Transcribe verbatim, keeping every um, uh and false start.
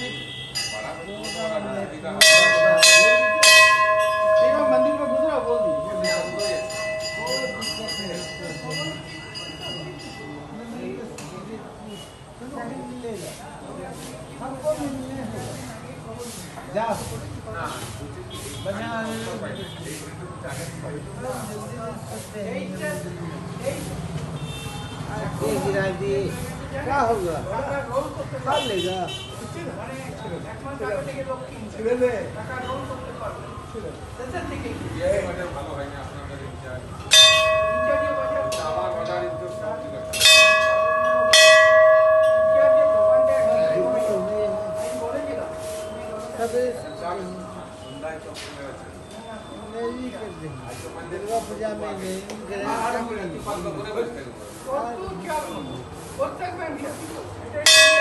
मंदिर में गुजरा बोल दी जाओ क्या होगा खा लेगा दुर्गा पूजा में नहीं